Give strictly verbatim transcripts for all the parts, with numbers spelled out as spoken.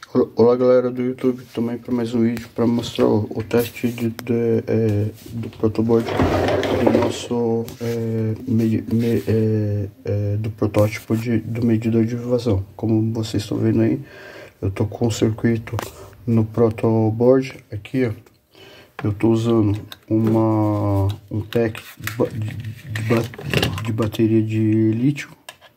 Olá galera do YouTube, também para mais um vídeo para mostrar o, o teste de, de, é, do protoboard do nosso é, me, me, é, é, do protótipo de, do medidor de vazão. Como vocês estão vendo aí, eu tô com o circuito no protoboard aqui, ó. Eu tô usando uma um pack de, de, de bateria de lítio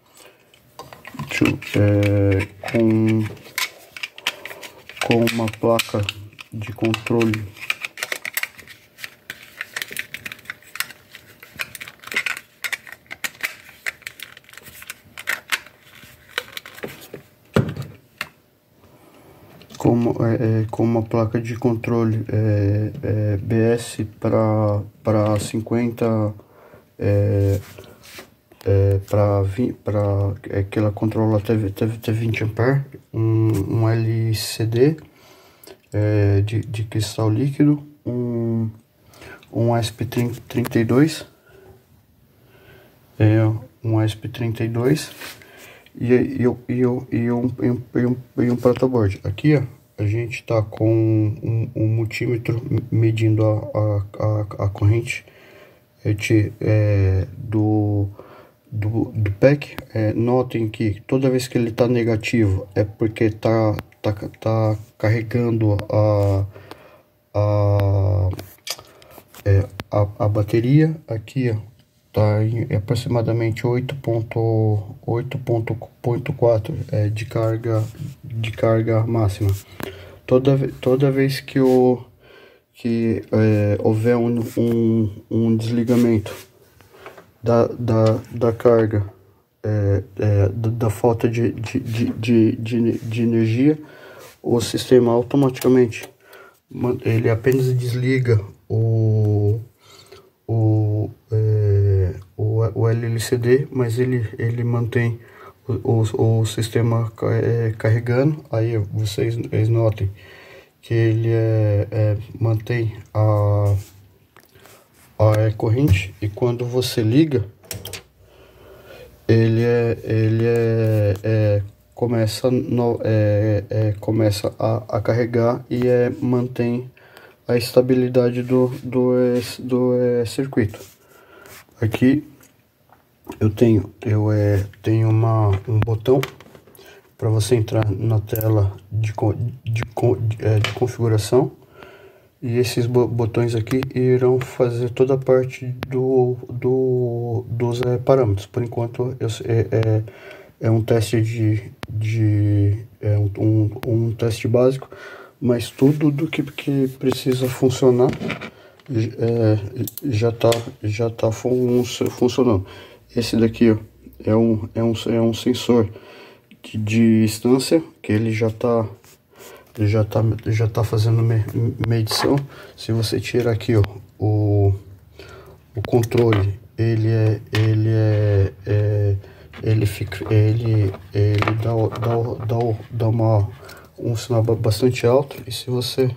é, com com uma placa de controle com, é, com uma placa de controle é, é, B S para para cinquenta é, é, para é, que ela controla até, até, até vinte amperes, um, um L C D é, de, de cristal líquido, um, um A S P trinta e dois, é, um A S P trinta e dois e, e, e, e, um, e, um, e, um, e um protoboard. Aqui ó, a gente tá com um, um multímetro medindo a, a, a, a corrente de, é, do Do, do pack. É, notem que toda vez que ele está negativo é porque tá, tá, tá carregando a, a, é, a, a bateria. Aqui ó, tá em aproximadamente oito ponto quatro é, de carga de carga máxima. Toda, toda vez que, o, que é, houver um, um, um desligamento Da, da, da carga, é, é, da, da falta de, de, de, de, de energia, o sistema automaticamente ele apenas desliga o, o, é, o, o L C D, mas ele, ele mantém o, o, o sistema é, carregando. Aí vocês, vocês notem que ele é, é, mantém a a corrente, e quando você liga ele é ele é, é começa no, é, é, começa a, a carregar e é mantém a estabilidade do do, do é, circuito. Aqui eu tenho eu é tenho uma um botão para você entrar na tela de de, de, é, de configuração. E esses botões aqui irão fazer toda a parte do, do, dos é, parâmetros. Por enquanto eu, é, é, é um teste de, de é um, um, um teste básico, mas tudo do que, que precisa funcionar é, já está já tá fun, funcionando. Esse daqui ó, é, um, é, um, é um sensor de, de distância que ele já está já tá já tá fazendo me, medição. Se você tirar aqui ó, o, o controle, ele é ele é, é ele fica ele ele dá dá dá, dá uma um sinal bastante alto. E se você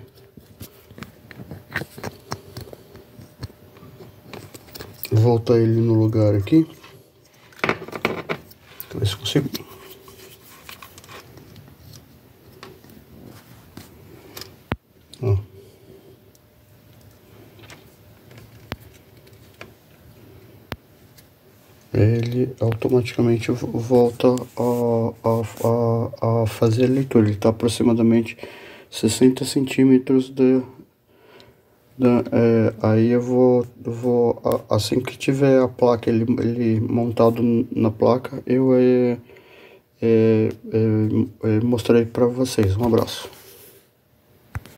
voltar ele no lugar aqui, ver se consigo. Ó. Ele automaticamente volta a, a, a, a fazer a leitura. Ele está aproximadamente sessenta centímetros de, de é, aí eu vou, vou assim que tiver a placa ele, ele montado na placa, eu é, é, é, é, mostrarei para vocês. Um abraço.